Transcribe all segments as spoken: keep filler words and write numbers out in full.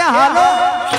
હાલો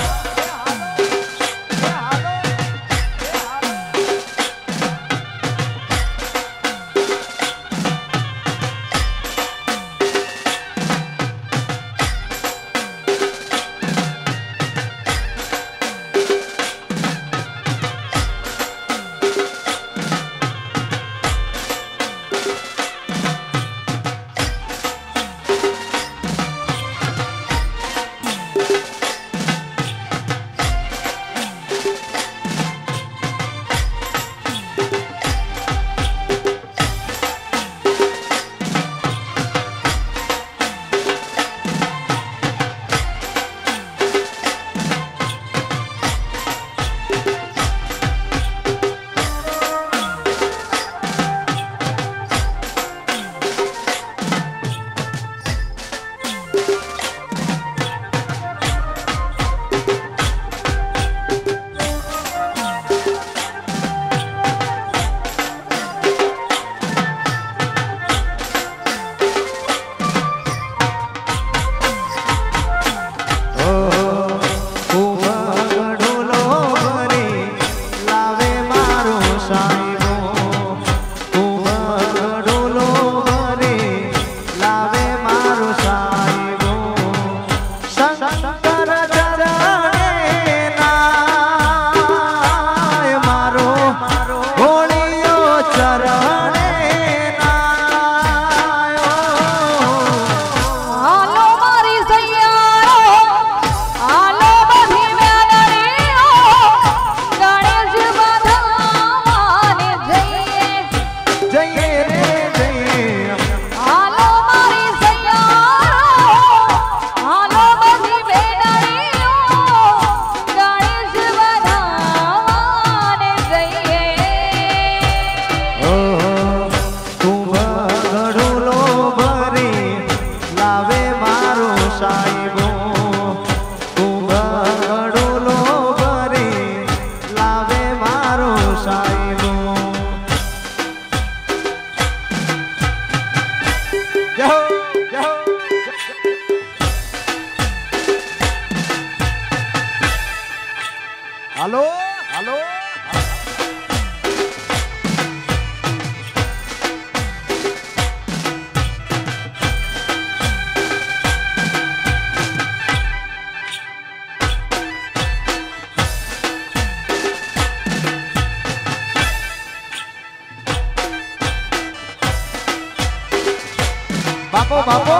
હાલો હાલો બાપો બાપો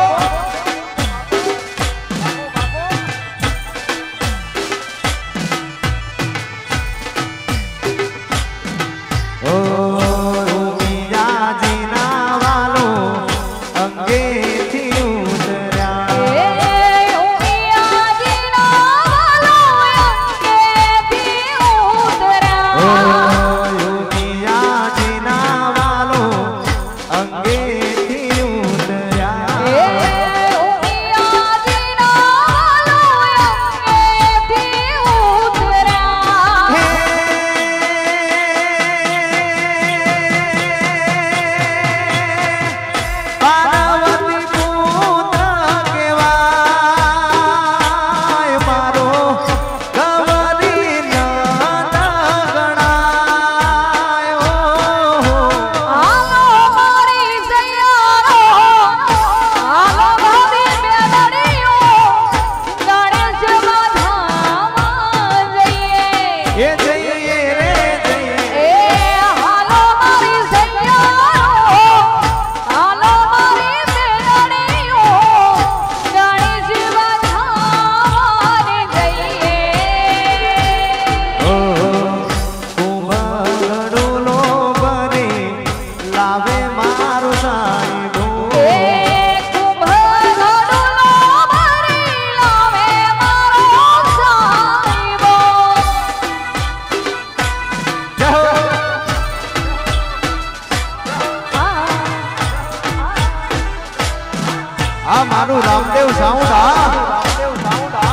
આ મારું રામદેવ સાઉન્ડ આ રામદેવ સાઉન્ડ આ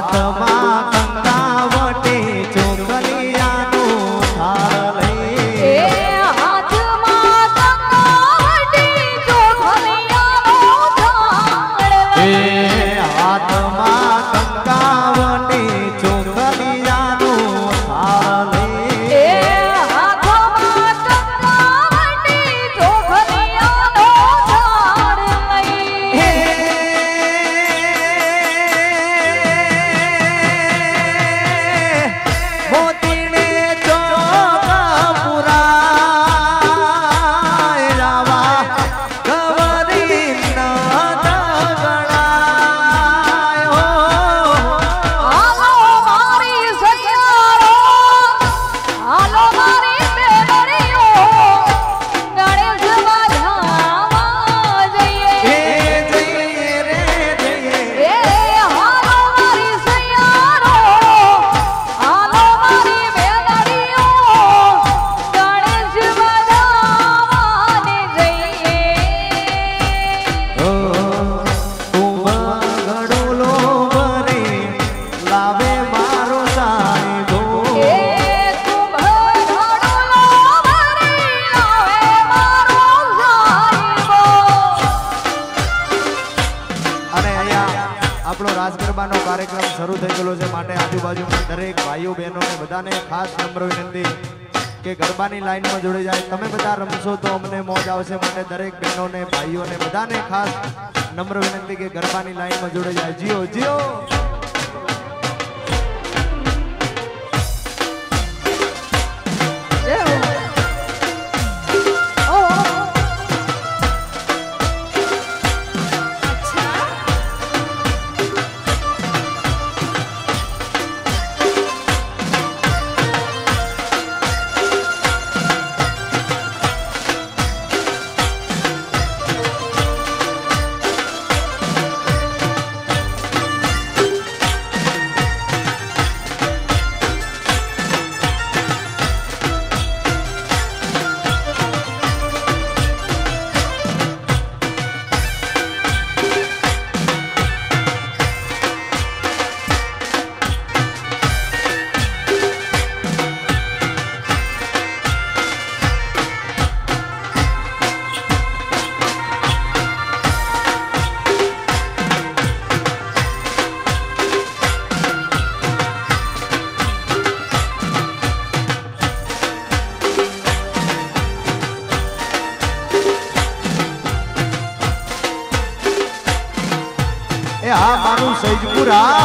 હાથમાં કંકાવટી ચોકલિયાનું થાળ લઈ એ હાથમાં કંકાવટી ચોકલિયાનું થાળ લઈ એ હાથમાં કંકાવટી ચોકલિયાનું થાળ લઈ એ હાથમાં કંકાવટી ચોકલિયાનું થાળ લઈ મોતીને ચોક પુરાય રાવા ગવરી ના ગણાય હો હાલો મારી સૈયારો હાલો મારી બેનરીઓ ગણેશ બાજાવા જઈએ એ જઈએ રે જઈએ એ હાલો મારી સૈયારો હાલો મારી બેનરીઓ ગણેશ બાજાવાને જઈએ ઓ તું ગડોલો ભરે લાવે મારો સાહેબો એ તું ભરડોલો ભરી લાવે મારો સાહેબો અને અહીંયા આપણો રાસ ગરબાનો કાર્યક્રમ શરૂ થઈ ગયેલો છે માટે આજુબાજુના દરેક ભાઈઓ બહેનોને બધાને ખાસ નમ્ર વિનંતી કે ગરબાની લાઈનમાં જોડી જાય. તમે બધા રમશો તો અમને મોજ આવશે માટે દરેક બહેનોને ભાઈઓને બધાને ખાસ નમ્ર વિનંતી કે ગરબાની લાઈનમાં જોડી જાય. જીઓ જીઓ એ હા મારું સૈજપુરા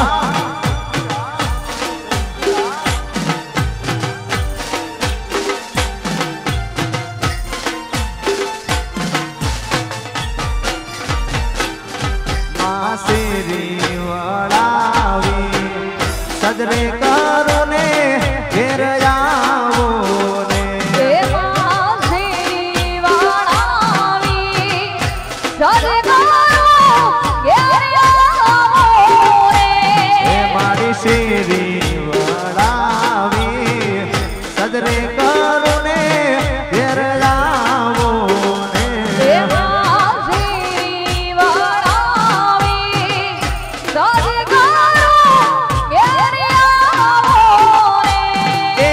માસેરી વળાવી સદરે કરો ને ઘેર આવો ને એ માસી વાળાવી સરકારો ઘેર આવો રે એ મારી શેરી વળાવી સદરે કરો ને ઘેર આવો ને એ માસી વાળાવી સરકારો ઘેર આવો રે એ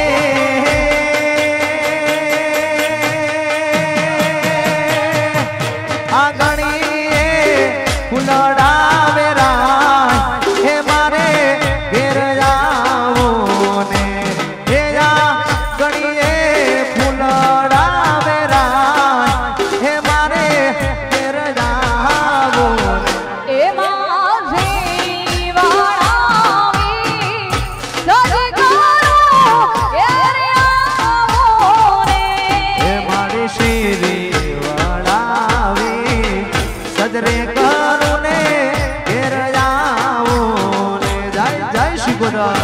આંગણીએ ફૂલડાવે રાય હે મારે ઘેર આવો ને હે આંગણીએ ફૂલડાવે રાય હે મારે ઘેર આવો ને એ માસી વાળાવી સરકારો ઘેર આવો રે હે મારી શેરી વળાવી સદરે કરું ને ઘેર આવો ને જય જય શ્રી ગોરા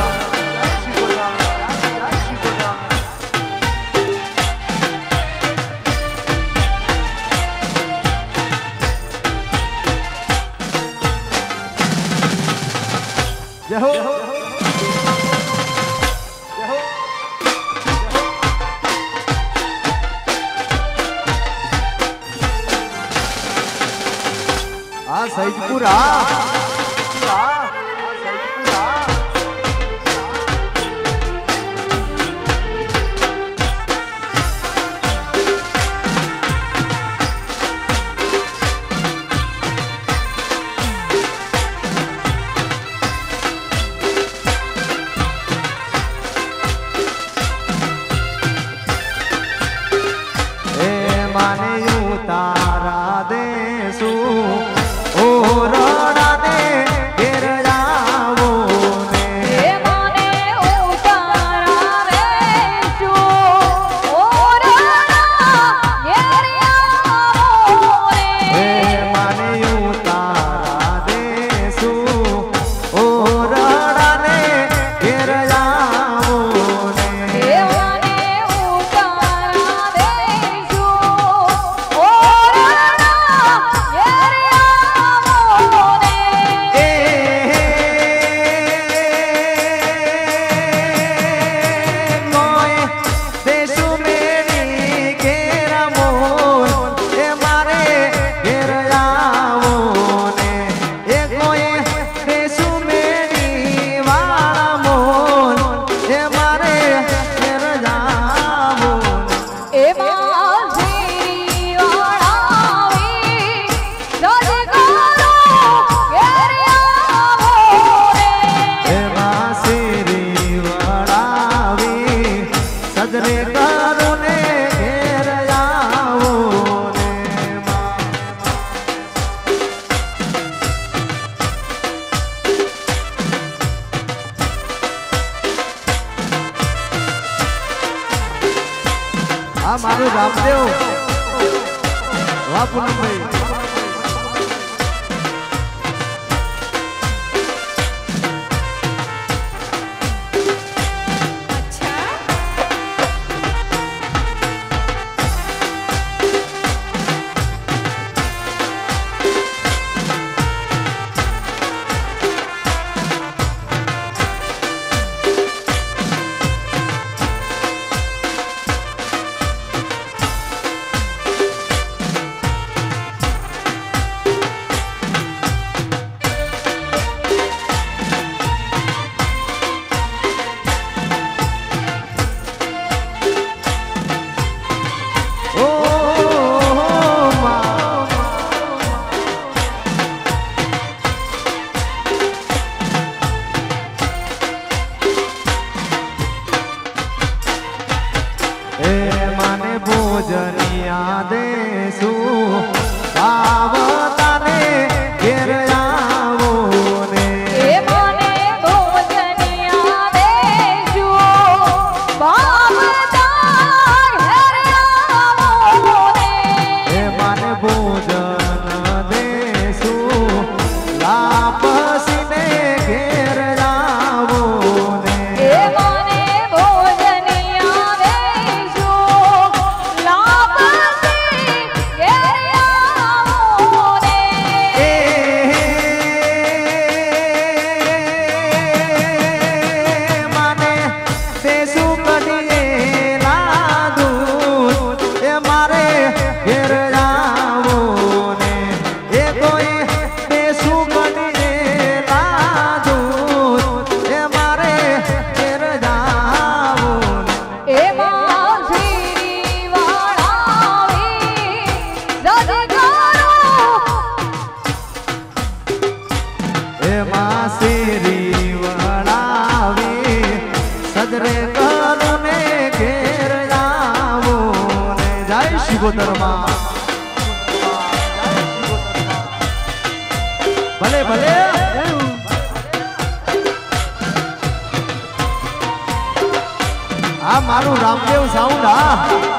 જય હો આ સૈદપુરા આ સૈદપુરા મારું રામદેવ વાહ પૂનમભાઈ ભોજનિયા દેશું આવતાને ઘેર આવો ને એ મને ભોજનિયા દેજો બાવતા ઘેર આવો ને એ મને ભોજન દેશું લાપસીને ઘેર આવો ને એ મને ભોજનિયા દેજો લાપસી ઘેર આવો ને એ મને દેશું કડીએ લાદું એ મારે ઘેર આવો ને એ કોઈ દેશું કડીએ લાદું એ મારે ઘેર આવો ને એમાં શ્રીવાળાવી જગગારો એમાં શેરી વળાવી સદરે કરું ને ઘેર આવો ને જય શિવોતરમાં ભલે ભલે આ મારું રામદેવ સાઉન્ડ હા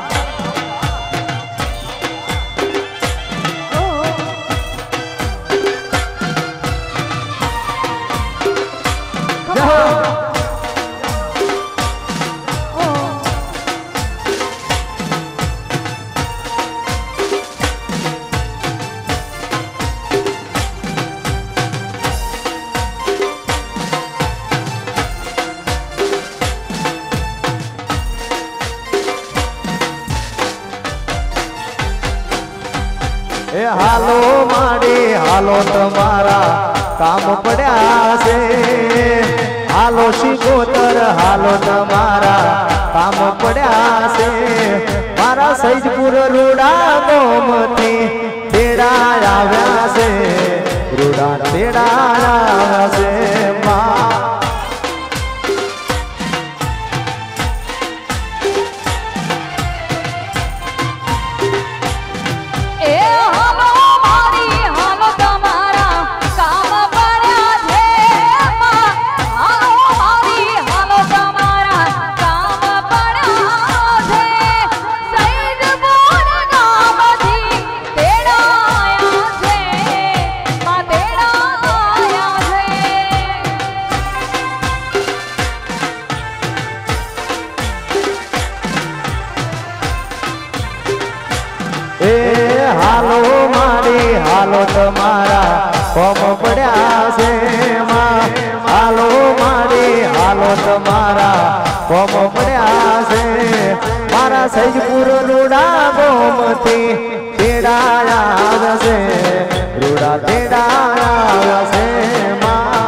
જય હો. એ હાલો માડી હાલો તમારા કામ પડ્યા છે હાલો શિકોતર હાલો તમારા કામ પડ્યા છે મારા સૈજપુર રૂડા ગોમતી તેડા આવ્યા છે રૂડા તેડા આવ્યા છે મા એ હાલો મારી હાલો તમારા કામ પડ્યા છે હાલો મારી હાલો તમારા કામ પડ્યા છે સૈદપુર ગામથી તેડાયા છે માં તેડાયા છે એ હાલો મારી હાલો તમારા કોમ પડ્યા છે માં હાલો મારી હાલો તમારા કોમ પડ્યા છે મારા સૈજપુર રૂડા ગોમતી તેડા આવ્યા છે રૂડા તેડા આવ્યા છે માં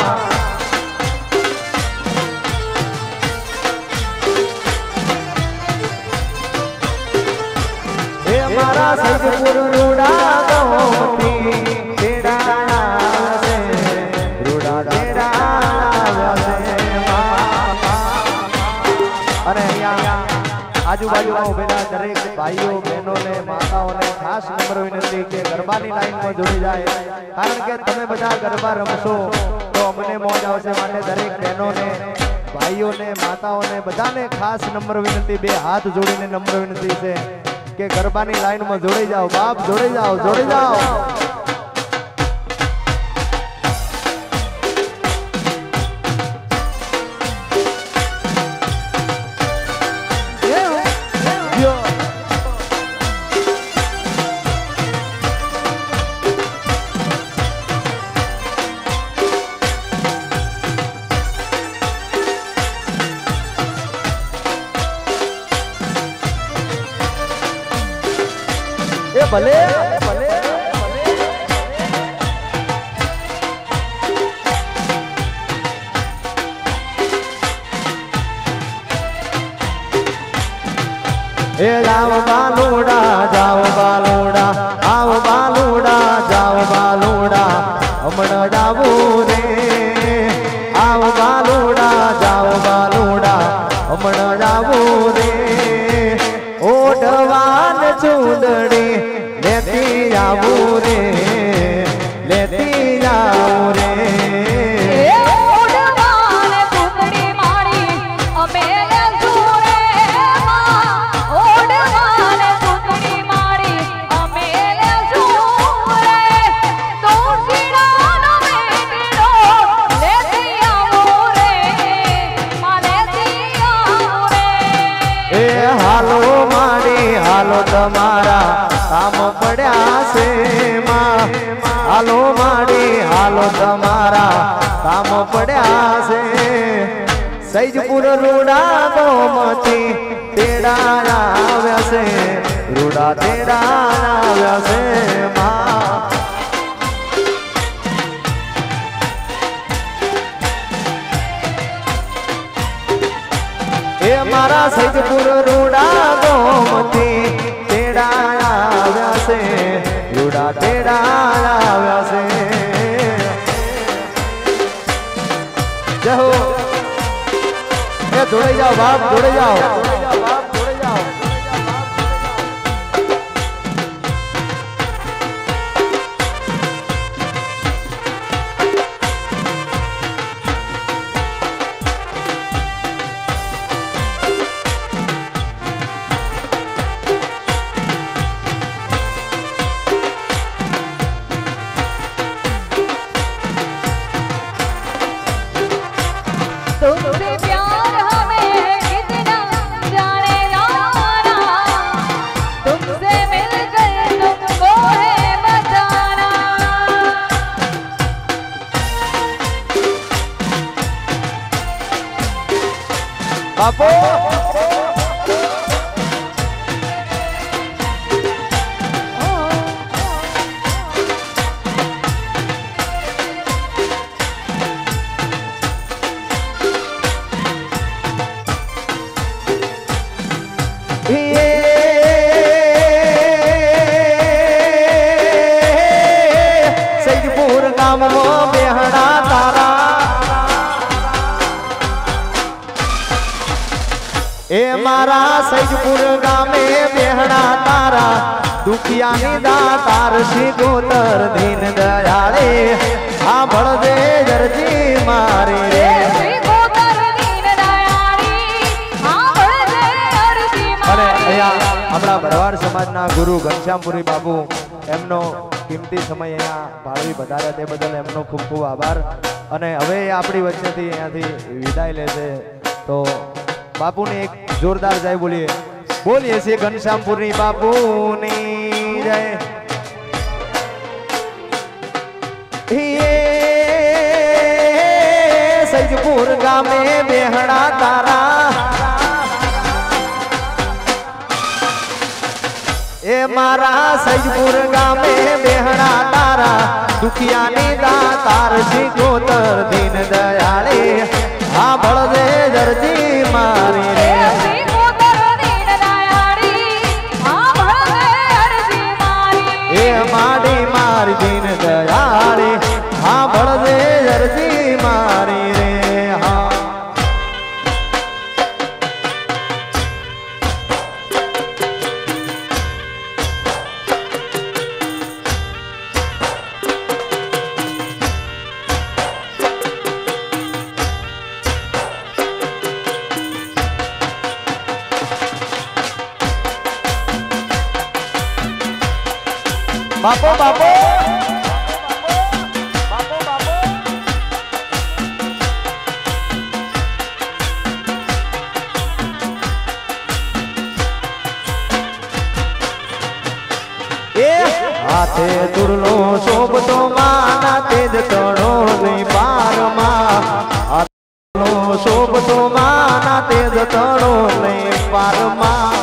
એ મારા સૈજપુર રૂડા ગોમતી તેડા આવ્યા છે રૂડા તેડા આવ્યા છે માં. અને અહીંયા આજુબાજુમાં ઉભેલા દરેક ભાઈઓ બહેનોને માતાઓને ખાસ નમ્ર વિનંતી કે ગરબાની લાઈનમાં જોડી જાય કારણ કે તમે બધા ગરબા રમશો તો અમને મોજ આવશે માટે દરેક બહેનોને ભાઈઓને માતાઓને બધાને ખાસ નમ્ર વિનંતી બે હાથ જોડીને નમ્ર વિનંતી છે કે ગરબાની લાઈનમાં જોડાઈ જાઓ બાપ, જોડાઈ જાઓ, જોડાઈ જાઓ. ભલે ભલે એ જાઓ બાલુડા, જાઓ બાલુડા, આવો બાલુડા, જાઓ બાલુડા, હમણાં જાવું રે. આવો બાલુડા, જાઓ બાલુડા, હમણાં જાવું રે. ઓઢવાન ચૂંદડી લેતી આવું રે, લેતી આવું રે. ઓઢવાન ચૂંદડી મારી અમે લેશું રે માં. ઓઢવાન ચૂંદડી મારી અમે લેશું રે. દોશીડાનો મેઘડો લેતી આવું રે માં, લેતી આવું રે. એ હાલો મારી હાલો તમારા કામ પડ્યા છે માં. હાલો મારી હાલો તમારા કામ પડ્યા છે. સૈજપુર રૂડા ગોમતી તેડા આવ્યા છે, રૂડા તેડા આવ્યા છે માં. એ મારા સૈજપુર રૂડા ગોમતી તેડા આવ્યા છે, રૂડા તેડા આવ્યા છે. જય હો. એ જોડાઈ જાઓ બાપ, જોડાઈ જાઓ. तुमसे प्यार हमें कितना जाने जाना, तुमसे मिलकर तुमको है बताना. બાપો સૈજપુર ગામમાં બેહણા તારા. એ મારા સૈજપુર ગામે બેહણા તારા. દુખિયાની દાતાર શિગોતર દીન દયાળે આ ભળદે જરજી મારી રે. અને અહીંયા આપણા ભરવાડ સમાજના ગુરુ ઘનશ્યામપુરી બાબુ એમનો કિંમતી સમય અહીંયા ફાળવી વધાર્યા તે બદલ એમનો ખૂબ ખૂબ આભાર. અને હવે આપણી વચ્ચેથી અહીંયાથી વિદાય લેશે તો બાપુની એક જોરદાર જય બોલીએ. બોલીએ છીએ ઘનશ્યામપુરી બાપુની જય. સૈજપુર ગામે બેહણા તારા. એ મારા સૈજપુર ગામે બેહણા તારા. દુખિયાની દાતાર શિગોતર દીન દયાળે આ ભળદે જરજી મારી રે. એ માડી મારી દીન દયાળે આ ભળદે જરજી મારી રે. હા બાપો બાપો હાથે દુરલો શોભતો માના તેજ તણો ની પારમાં હાથે શોભતો માના તેજ તણો ની પારમાં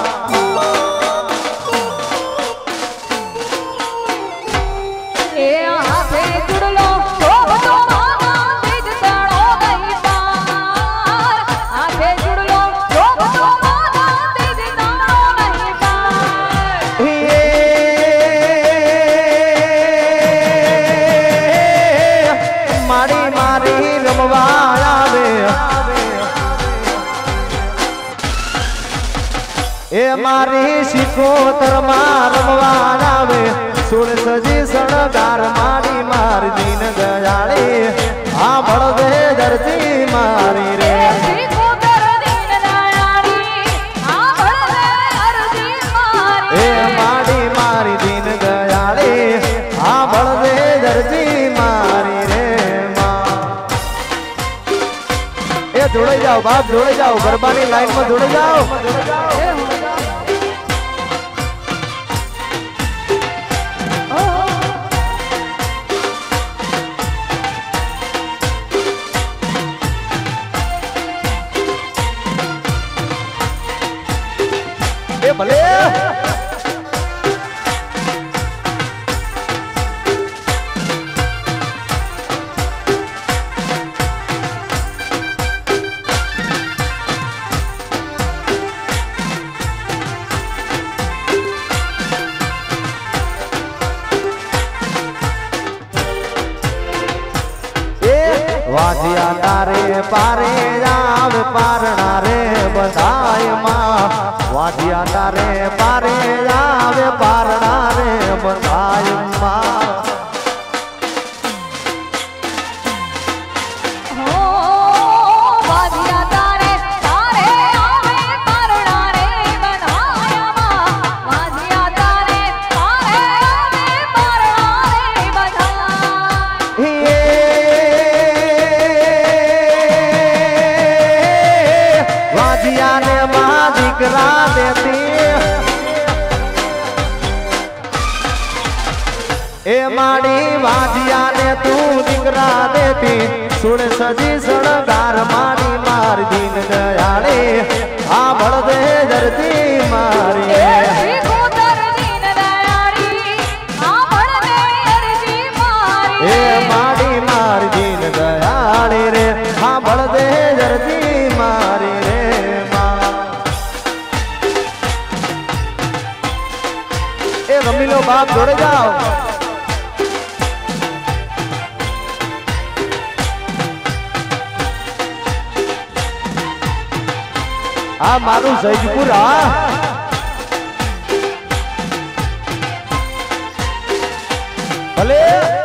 એ હાથે દુરલો શોભતો માના તેજ તણો ની પાર હાથે દુરલો શોભતો માના તેજ તણો ની પાર મારી મારી રમવા આવે એ મારી શિકોતર માં રમવા આવે સુર સજી સણગાર મારી મારી દીન દયાળી આ બળદે ધરતી મારી રે એ મારી મારી દીન દયાળી આ બળદે ધરતી મારી રે એ જોડાઈ જાઓ બાપ જોડાઈ જાઓ ગરબાની લાઈન માં જોડાઈ જાઓ એ ભલે વાજિયા તારે પારે આવે પારણા રે બધાય માં વાજિયા તારે પારે આવે પારણા રે બધાય માં એ માડી વાજિયા ને તું દીકરા દેતી સુણ સજી સણગાર માડી માર દીન દયાળે આ બળદે ધરતી મારી એ માડી માર દીન દયાળે રે આ બળદે ધરતી મારી રે એ રમી લો બાપ જોડે જાઓ આ મારું સૈદપુર હા ભલે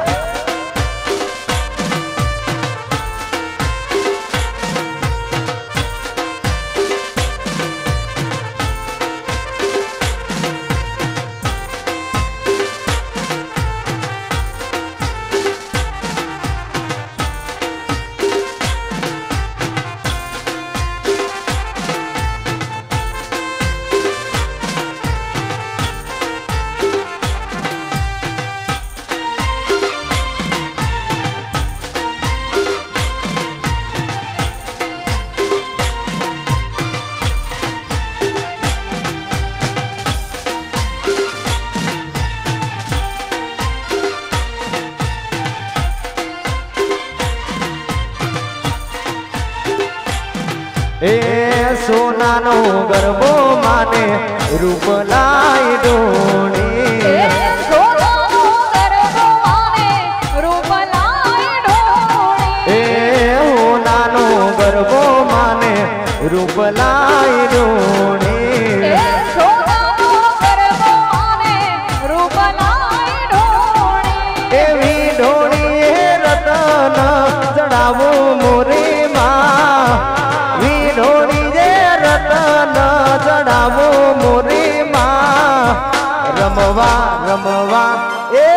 એ સોનાનો ગરબો માને રૂપ લાઈ ડોણી એ સોનાનો ગરબો માને રૂપ લાઈ ડોણી એ હોનાનો ગરબો માને રૂપ લાઈ ડોણી એ સોનાનો ગરબો માને રૂપ લાઈ ડોણી એવી ડોણી રતન ચડાવું મોરી માં વીડોણી જે રતન ચડાવો મોરી માં રમવા રમવા એ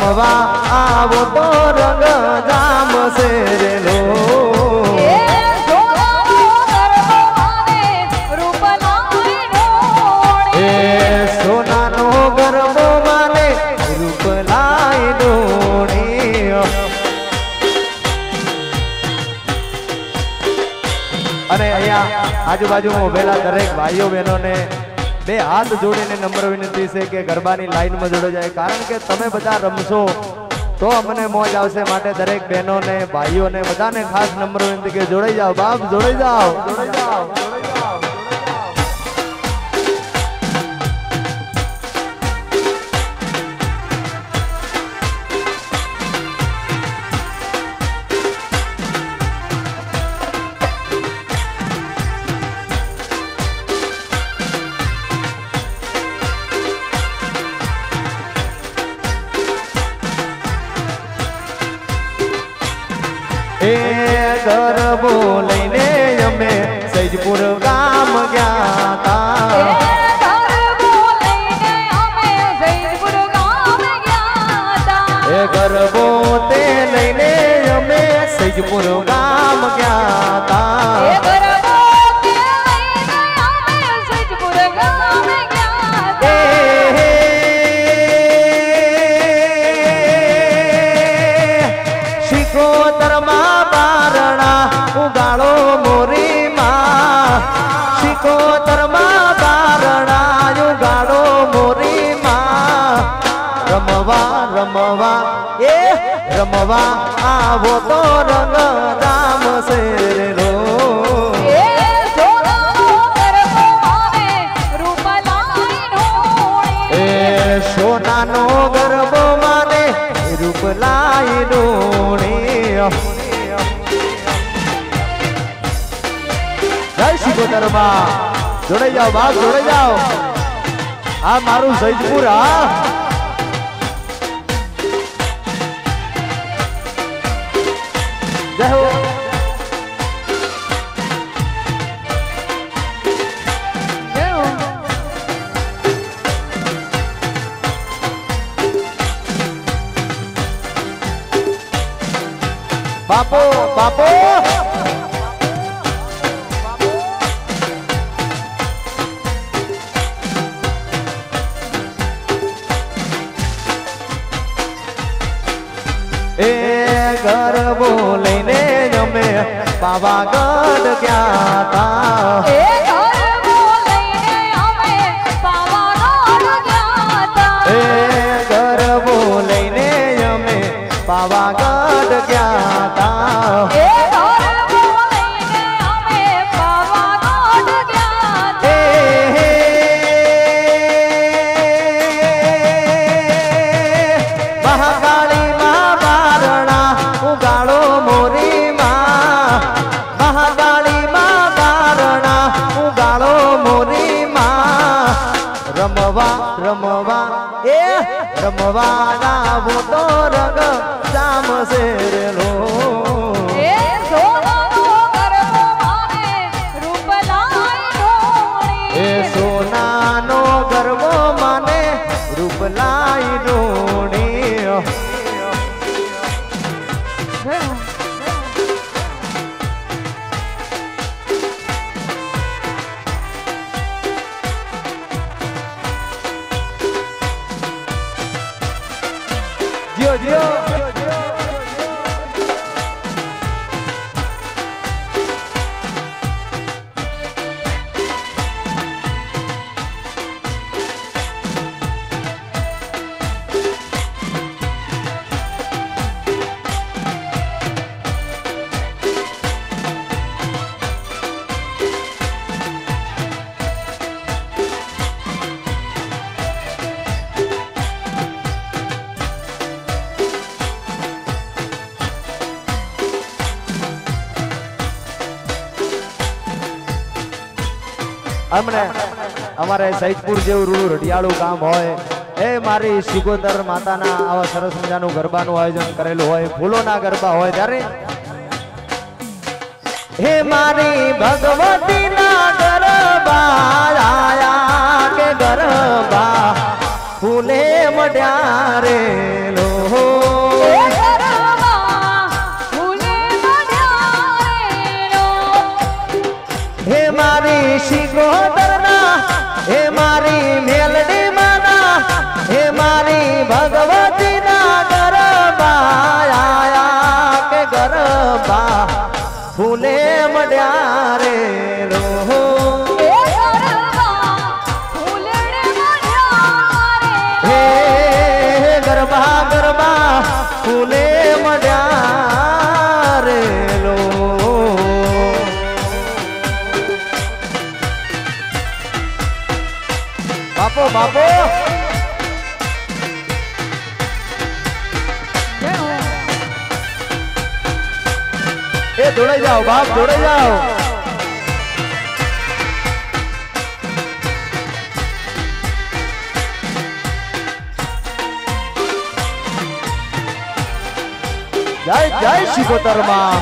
રમવા આવો તો રંગ જામ શેરેલો એ સોનાનો ગરબો માને રૂપ લાઈ ઢોળી એ સોનાનો ગરબો માને રૂપ લાઈ ઢોળી અને અહીંયા આજુબાજુમાં ઉભેલા દરેક ભાઈઓ બહેનોને બે હાથ જોડીને નમ્ર વિનંતી છે કે ગરબાની લાઈનમાં જોડાઈ જાય કારણ કે તમે બધા રમશો તો અમને મોજ આવશે માટે દરેક બહેનોને ભાઈઓને બધાને ખાસ નમ્ર વિનંતી કે જોડાઈ જાઓ બાપ જોડાઈ જાઓ જોડાઈ જાઓ જોડાઈ જાઓ એ ગરબો લઈને અમે સૈજપુર ગામ ગયા તા એ ગરબો લઈને અમે સૈદપુર ગામ ગયા તા એ ગરબો તે લઈને અમે સૈજપુર ગામ ગયા તા એ ગરબો તે લઈને અમે સૈદપુર ગામ ગયા તા શિકોતરમાં બારણા ઉગાડો મોરી માં શિકોતરમાં બારણા ઉગાડો મોરી માં રમવા રમવા એ રમવા આવો તો રંગ રામ શેરેલો એ સોનાનો ગરબો માને રૂપ લાઈ ઢોળી એ સોનાનો ગરબો માને રૂપ લાઈ ડોણી જય શિકોતરમાં જોડાઈ જાઓ બાપ જોડાઈ જાઓ આ મારું સૈદપુર હા જય હો બાપો બાપો એ ગરબો લઈને અમે પાવાગઢ ગયા તા એ ગરબો લઈને અમે પાવાગઢ ગયા તા એ ગરબો લઈને અમે પાવાગઢ ગયા તા એ ગરબો લઈને અમે પાવાગઢ ગયા તા મહાકાળી માં બારણા ઉગાડો મોરી માં મહાકાળી માં બારણા ઉગાડો મોરી માં રમવા રમવા એ રમવા આવો તો રંગ જામ શેરેલો એ સોનાનો ગરબો માને રૂપ લાઈ ઢોળી એ સોનાનો ગરબો માને રૂપ લાઈ ડોણી જીઓ જીઓ અમને અમારે સૈદપુર જેવું રૂડું રઢિયાળું કામ હોય એ મારી શિકોતર માતાના આવા સરસ મજાનું ગરબાનું આયોજન કરેલું હોય ફૂલોના ગરબા હોય ત્યારે હે મારી ભગવતીના ગરબા આયા કે ગરબા ફૂલે મડ્યા રે લો મારી શિકોતરના હે મારી મેલડી માના હે મારી ભગવતીના ગરબા આયા કે ગરબા ફૂલે મળ્યા રે રોહો એ ગરબા ફૂલડે મળ્યા રે હે ગરબા ગરબા ફૂલે મળ્યા રે લો બાપો બાપો એ દોડાઈ જાઓ બાપ દોડાઈ જાઓ જય જય શિકોતરમાં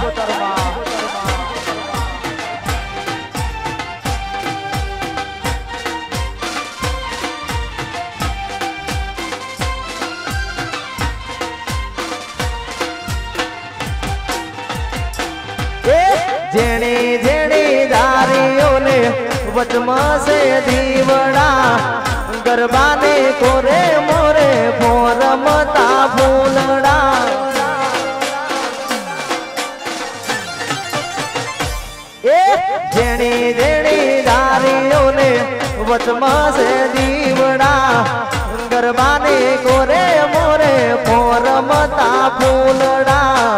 જેણી જેણી દારીઓને વચમાં છે દીવડા ગરબાને કોરે મોરે ફોરમતા ફૂલડા એ જેણી જેણી દારીઓને વચમાં છે દીવડા ગરબાને કોરે મોરે ફોરમતા ફૂલડા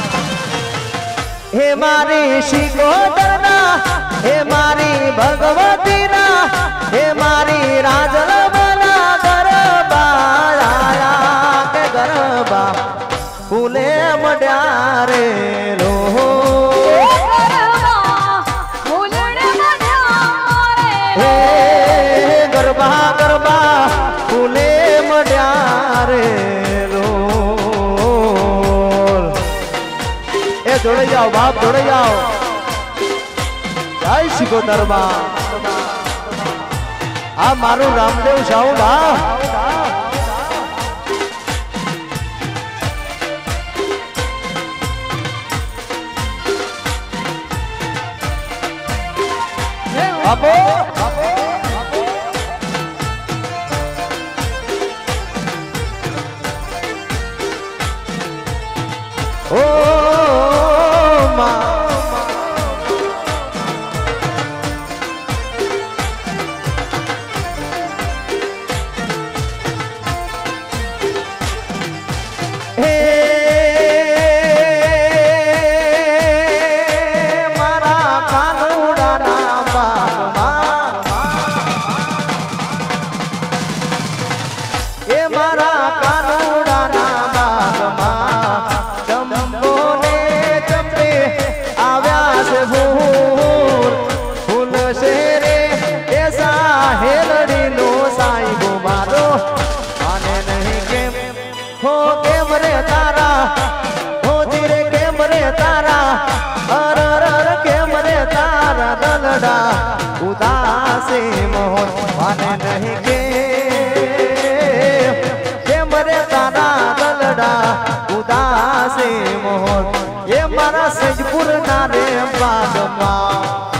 હે મારી શિકોતરના હે મારી ભગવતીના હે મારી રાજલબના ગરબા આયા કે ગરબા ફૂલે મળ્યા રે રોહો હે ગરબા ગરબા ફૂલે મળ્યા રે જોડે જાઓ બાપ જોડે જાઓ જય શિકોતરમાં આ મારું રામદેવ સાઉન્ડ હા બાપો ઓ ઉદાસે મોહન માને નહીં કે કેમ રે તારા દલડા ઉદાસે મોહન એ મારા સજપુર ના રે બાદમાં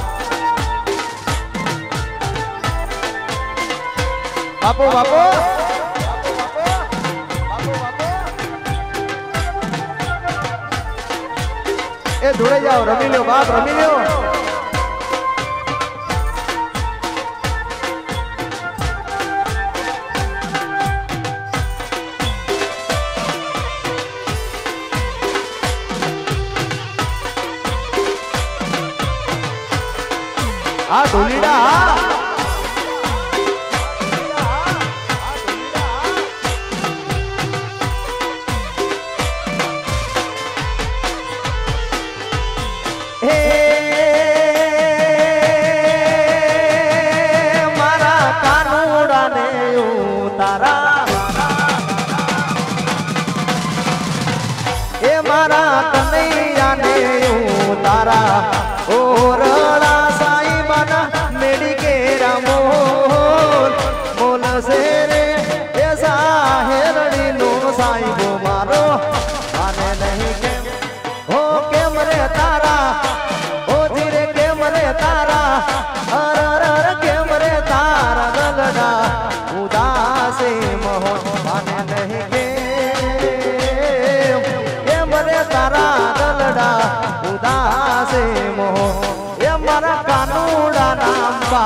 બાપો બાપો એ જોડે જાઓ રમી લ્યો બાપ રમી લ્યો આ ઢોલીડા હે મારા કાનુડાને ઉતારા એ મારા કનૈયાને ઉતારા ઓરડા સાઈ બના મેડી કે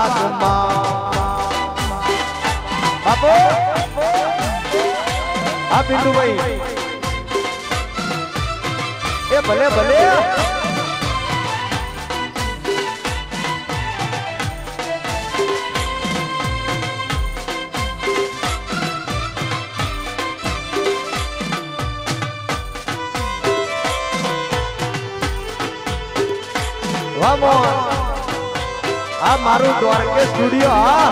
બાપમાં બાપો હા પિન્ટુભાઈ એ ભલે ભલે આ મારું દ્વારકે સ્ટુડિયો હા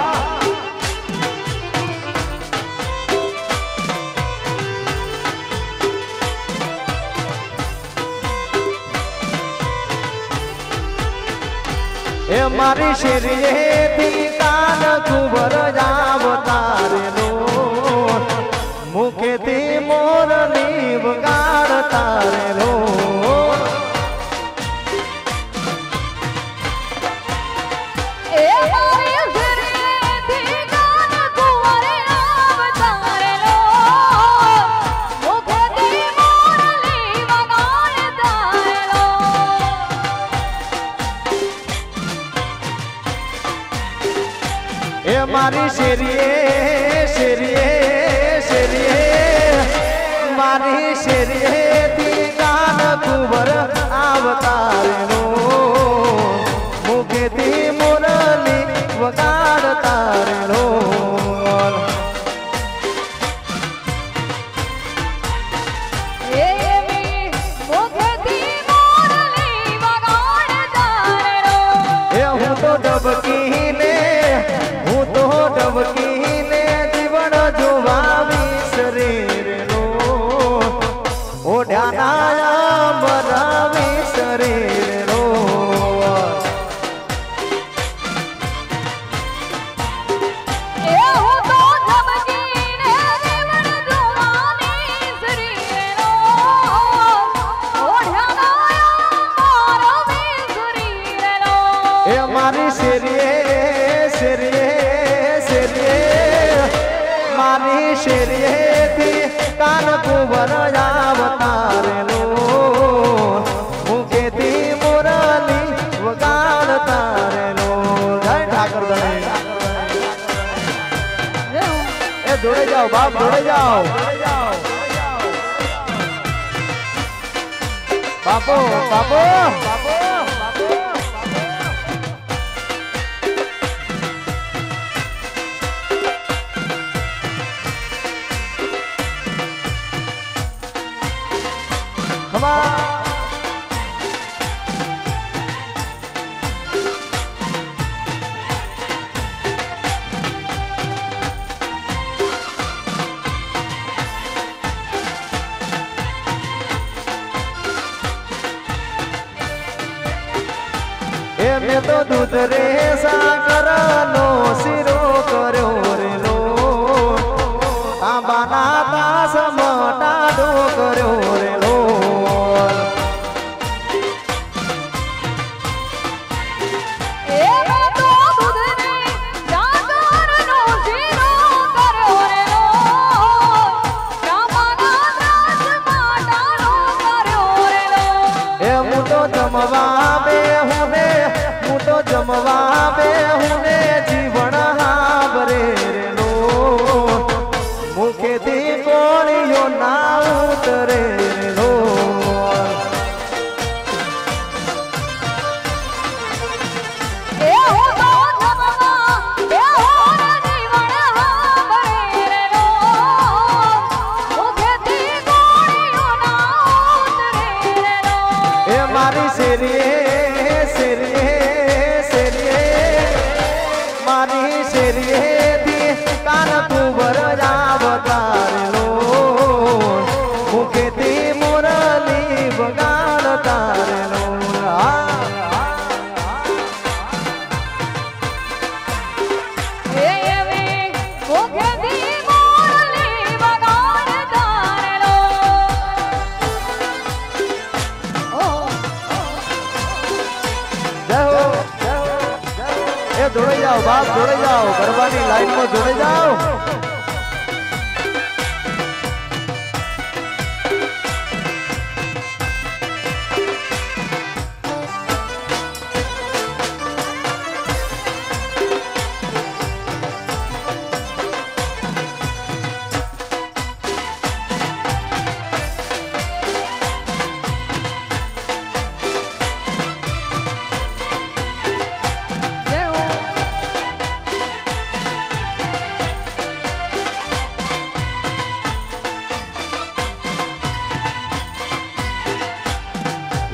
એ મારી શેરીએથી કાન કુંવર જાવતારેલો મુખેથી મોરની વગાડતારેલો મારી શેરીએ શેરીએ શેરીએ મારી શેરીએ થી કાન કુંવર આવતારેલો મુખેથી મોરલી વગાડતારેલો એ હું તો ડબકીને ડબકીને જીવન જોવા વિસરેલો ઓઢાના મરા વિસરેલો એ મારી શેરીએ મારી શેરીએથી કાન કુંવર આવતારેલો મુખેથી મોરલી વગાડતારેલો જય ઠાકર એ દોડે જાઓ બાપ દોડે જાઓ બાપો બાપો બાપો મેં તો દૂધ રે સાકર નો શીરો કર્યો રેલો તાંબાના તાસ મટાડો કર્યો રેલો જમવા બે હુને હું તો જમવા બે હુને જીવન હાબરે રેલો મુખેથી કોળીઓ ના ઉતરે રેલો મારી શેરીએ શેરીએ શેરીએ મારી શેરીએથી કાન કુંવર આવતારેલો મુખેથી મોરલી વગાડતારેલો જોડે જાઓ બાપ જોડે જાઓ ગરબાની લાઈનમાં જોડે જાઓ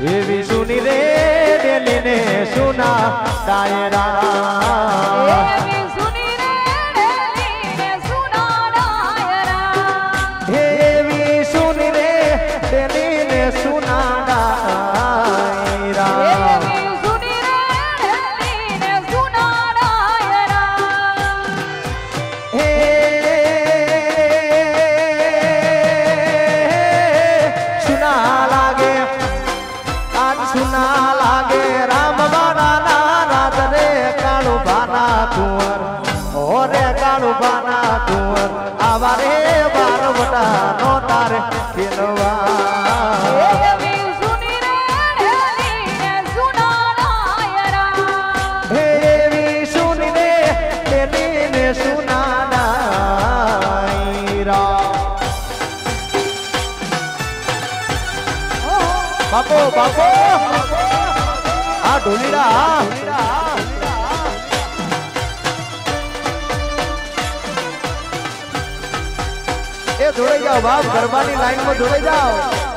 એવી સુની રે ડેલી ને સુના ડાયરા એવી સુની રે ડેલી ને સુના ડાયરા એવી સુની રે ડેલી ને સુના ડાયરા એવી સુની રે ડેલી ને સુના ડાયરા હે સુના લાગે આજ સુના લાગે રામ બાના રાત રે કાળુ બાના કુંવર ઓરે કાળુ બાના કુંવર આવા રે બારવટા નો તારે ખેલવા એવી સુની રે ડેલી ને સુના ડાયરા એવી સુની રે ડેલી ને સુના ડાયરા બાપો બાપો આ ઢોલીડા એ જોડાઈ જાઓ બાપ ગરબાની લાઈનમાં જોડાઈ જાઓ